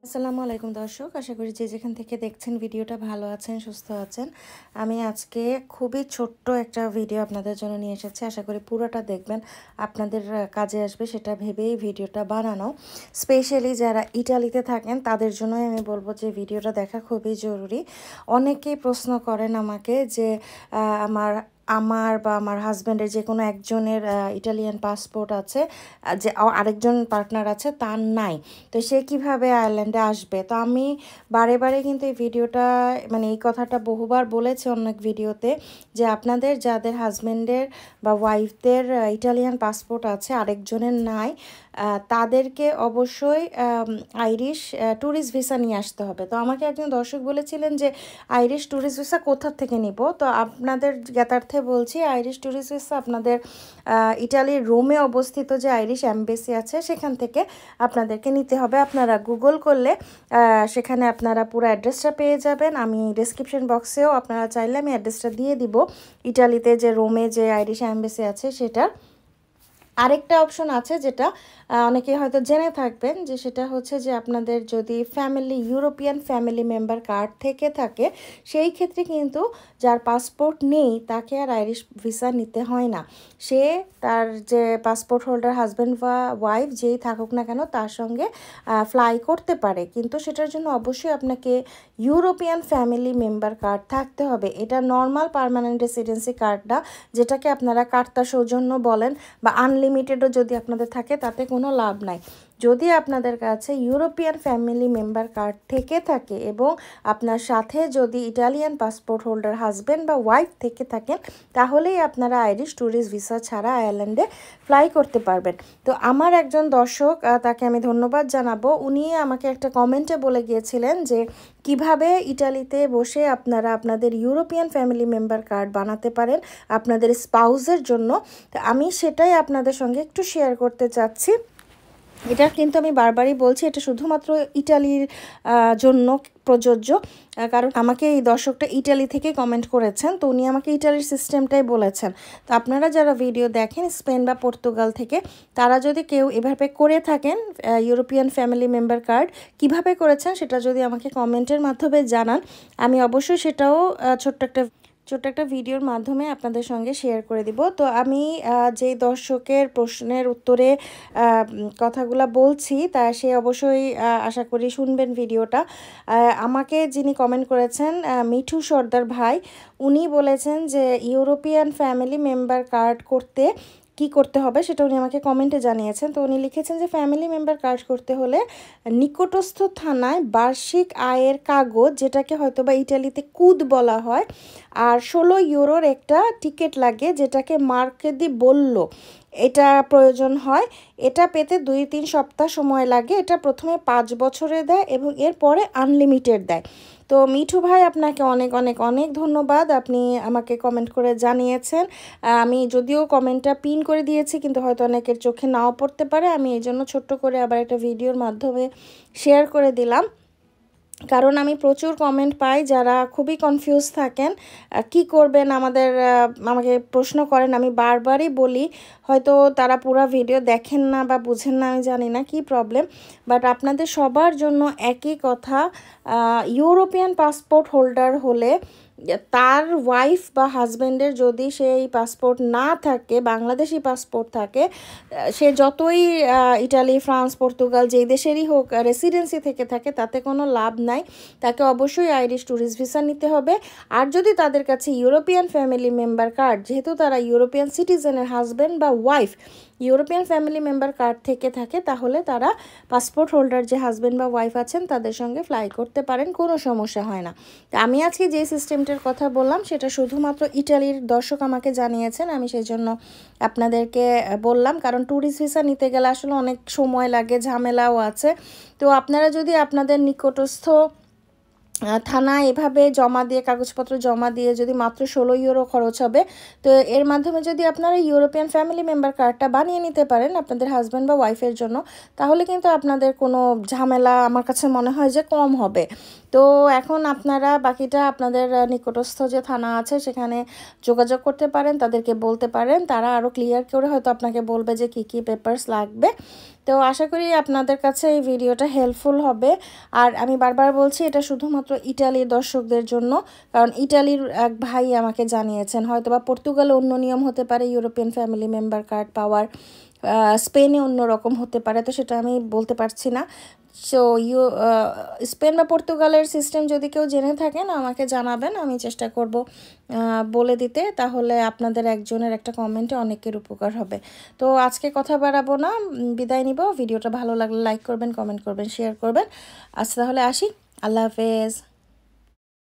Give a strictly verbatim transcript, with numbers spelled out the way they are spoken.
আসসালামু আলাইকুম দর্শক, আশা করি যে যেখান থেকে দেখছেন ভিডিওটা ভালো আছেন, সুস্থ আছেন। আমি আজকে খুবই ছোট্ট একটা ভিডিও আপনাদের জন্য নিয়ে এসেছি। আশা করি পুরোটা দেখবেন, আপনাদের কাজে আসবে সেটা ভেবেই ভিডিওটা বানানো। স্পেশালি যারা ইটালিতে থাকেন তাদের জন্যই আমি বলবো যে ভিডিওটা দেখা খুবই জরুরি। অনেকেই প্রশ্ন করেন আমাকে যে আমার আমার বা আমার হাজব্যান্ডের যে কোনো একজনের ইটালিয়ান পাসপোর্ট আছে, যে আরেকজন পার্টনার আছে তার নাই, তো সে কিভাবে আয়ারল্যান্ডে আসবে। তো আমি বারে বারে কিন্তু এই ভিডিওটা মানে এই কথাটা বহুবার বলেছি অনেক ভিডিওতে, যে আপনাদের যাদের হাজব্যান্ডের বা ওয়াইফদের ইটালিয়ান পাসপোর্ট আছে আরেকজনের নাই, তাদেরকে অবশ্যই আইরিশ ট্যুরিস্ট ভিসা নিয়ে আসতে হবে। তো আমাকে একজন দর্শক বলেছিলেন যে আইরিশ ট্যুরিস্ট ভিসা কোথা থেকে নিব। তো আপনাদের জ্ঞাতার্থে বলছি, আইরিশ ট্যুরিস্ট ভিসা আপনাদের ইটালির রোমে অবস্থিত যে আইরিশ এমবেসি আছে সেখান থেকে আপনাদেরকে নিতে হবে। আপনারা গুগল করলে সেখানে আপনারা পুরো অ্যাড্রেসটা পেয়ে যাবেন। আমি ডেসক্রিপশন বক্সেও আপনারা চাইলে আমি অ্যাড্রেসটা দিয়ে দিব, ইটালিতে যে রোমে যে আইরিশ এমবেসি আছে সেটার। আরেকটা অপশন আছে যেটা অনেকে হয়তো জেনে থাকবেন, যে সেটা হচ্ছে যে আপনাদের যদি family European family member card থেকে থাকে, সেই ক্ষেত্রে কিন্তু যার পাসপোর্ট নেই তাকে আর আইরিশ ভিসা নিতে হয় না। সে তার যে পাসপোর্ট হোল্ডার হাজব্যান্ড বা ওয়াইফ যেই থাকুক না কেন তার সঙ্গে ফ্লাই করতে পারে, কিন্তু সেটার জন্য অবশ্যই আপনাকে ইউরোপিয়ান ফ্যামিলি মেম্বার কার্ড থাকতে হবে। এটা নর্মাল পার্মানেন্ট রেসিডেন্সি কার্ড না, যেটাকে আপনারা কার্তা সৌজন্য বলেন বা আনলিমিটেডও যদি আপনাদের থাকে তাতে কোনো লাভ নাই। যদি আপনাদের কাছে ইউরোপিয়ান ফ্যামিলি মেম্বার কার্ড থেকে থাকে এবং আপনার সাথে যদি ইটালিয়ান পাসপোর্ট হোল্ডার হাজব্যান্ড বা ওয়াইফ থেকে থাকেন, তাহলেই আপনারা আইরিশ ট্যুরিস্ট ভিসা ছাড়া আয়ারল্যান্ডে ফ্লাই করতে পারবেন। তো আমার একজন দর্শক, তাকে আমি ধন্যবাদ জানাবো, উনি আমাকে একটা কমেন্টে বলে গিয়েছিলেন যে কিভাবে ইটালিতে বসে আপনারা আপনাদের ইউরোপিয়ান ফ্যামিলি মেম্বার কার্ড বানাতে পারেন আপনাদের স্পাউসের জন্য। তো আমি সেটাই আপনাদের সঙ্গে একটু শেয়ার করতে চাচ্ছি। এটা কিন্তু আমি বারবারই বলছি, এটা শুধুমাত্র ইটালির জন্য প্রযোজ্য, কারণ আমাকে এই দর্শকটা ইটালি থেকে কমেন্ট করেছেন, তো উনি আমাকে ইটালির সিস্টেমটাই বলেছেন। তো আপনারা যারা ভিডিও দেখেন স্পেন বা পর্তুগাল থেকে, তারা যদি কেউ এভাবে করে থাকেন ইউরোপিয়ান ফ্যামিলি মেম্বার কার্ড, কিভাবে করেছেন সেটা যদি আমাকে কমেন্টের মাধ্যমে জানান, আমি অবশ্যই সেটাও ছোট্ট একটা ছোট্ট একটা ভিডিওর মাধ্যমে আপনাদের সঙ্গে শেয়ার করে দিব। তো আমি যেই দর্শকের প্রশ্নের উত্তরে কথাগুলো বলছি তা সে অবশ্যই আশা করি শুনবেন ভিডিওটা। আমাকে যিনি কমেন্ট করেছেন মিঠু সর্দার ভাই, উনি বলেছেন যে ইউরোপিয়ান ফ্যামিলি মেম্বার কার্ড করতে কি করতে হবে সেটা উনি আমাকে কমেন্টে জানিয়েছেন। তো উনি লিখেছেন যে ফ্যামিলি মেম্বার কার্ড করতে হলে নিকটস্থ থানায় বার্ষিক আয়ের কাগজ, যেটাকে হয়তো বা ইটালিতে কুদ বলা হয়, আর ষোলো ইউরোর একটা টিকিট লাগে যেটাকে মার্কেদি বলল, এটা প্রয়োজন হয়। এটা পেতে দুই তিন সপ্তাহ সময় লাগে। এটা প্রথমে পাঁচ বছরে দেয় এবং এরপরে আনলিমিটেড দেয়। তো মিঠু ভাই, আপনাকে অনেক অনেক অনেক ধন্যবাদ, আপনি আমাকে কমেন্ট করে জানিয়েছেন। আমি যদিও কমেন্টটা পিন করে দিয়েছি, কিন্তু হয়তো অনেকের চোখে নাও পড়তে পারে, আমি এই জন্য ছোট্ট করে আবার একটা ভিডিওর মাধ্যমে শেয়ার করে দিলাম। কারণ আমি প্রচুর কমেন্ট পাই যারা খুবই কনফিউজ থাকেন, কি করবেন আমাদের আমাকে প্রশ্ন করেন। আমি বারবারই বলি, হয়তো তারা পুরো ভিডিও দেখেন না বা বুঝেন না, আমি জানি না কি প্রবলেম, বাট আপনাদের সবার জন্য একই কথা, ইউরোপিয়ান পাসপোর্ট হোল্ডার হলে তার ওয়াইফ বা হাজব্যান্ডের যদি সেই পাসপোর্ট না থাকে, বাংলাদেশি পাসপোর্ট থাকে, সে যতই ইটালি, ফ্রান্স, পর্তুগাল যেই দেশেরই হোক রেসিডেন্সি থেকে থাকে, তাতে কোনো লাভ নাই। তাকে অবশ্যই আইরিশ ট্যুরিস্ট ভিসা নিতে হবে। আর যদি তাদের কাছে ইউরোপিয়ান ফ্যামিলি মেম্বার কার্ড, যেহেতু তারা ইউরোপিয়ান সিটিজেনের হাজব্যান্ড বা wife European family member card থেকে থাকে, তাহলে তারা পাসপোর্ট হোল্ডার যে হাজব্যান্ড বা ওয়াইফ আছেন তাদের সঙ্গে ফ্লাই করতে পারেন, কোনো সমস্যা হয় না। তো আমি আজকে যে সিস্টেমটার কথা বললাম সেটা শুধুমাত্র ইটালির দর্শক আমাকে জানিয়েছেন, আমি সেই জন্য আপনাদেরকে বললাম। কারণ ট্যুরিস্ট ভিসা নিতে গেলে আসলে অনেক সময় লাগে, ঝামেলাও আছে। তো আপনারা যদি আপনাদের নিকটস্থ থানা এভাবে জমা দিয়ে, কাগজপত্র জমা দিয়ে যদি মাত্র ষোলো ইউরো খরচ হবে, তো এর মাধ্যমে যদি আপনারা ইউরোপিয়ান ফ্যামিলি মেম্বার কার্ডটা বানিয়ে নিতে পারেন আপনাদের হাজব্যান্ড বা ওয়াইফের জন্য, তাহলে কিন্তু আপনাদের কোনো ঝামেলা আমার কাছে মনে হয় যে কম হবে। তো এখন আপনারা বাকিটা আপনাদের নিকটস্থ যে থানা আছে সেখানে যোগাযোগ করতে পারেন, তাদেরকে বলতে পারেন, তারা আরও ক্লিয়ার করে হয়তো আপনাকে বলবে যে কী কী পেপারস লাগবে। তো আশা করি আপনাদের কাছে এই ভিডিওটা হেল্পফুল হবে। আর আমি বারবার বলছি এটা শুধুমাত্র ইটালির দর্শকদের জন্য, কারণ ইটালির এক ভাই আমাকে জানিয়েছেন, হয়তো বা পর্তুগালে অন্য নিয়ম হতে পারে ইউরোপিয়ান ফ্যামিলি মেম্বার কার্ড পাওয়ার, স্পেনে অন্য রকম হতে পারে, তো সেটা আমি বলতে পারছি না। সো ইউ স্পেন বা পর্তুগালের সিস্টেম যদি কেউ জেনে থাকেন আমাকে জানাবেন, আমি চেষ্টা করব বলে দিতে, তাহলে আপনাদের একজনের একটা কমেন্টে অনেকের উপকার হবে। তো আজকে কথা বাড়াবো না, বিদায় নিব। ভিডিওটা ভালো লাগলে লাইক করবেন, কমেন্ট করবেন, শেয়ার করবেন। আজ তাহলে আসি, আল্লাহ হাফেজ।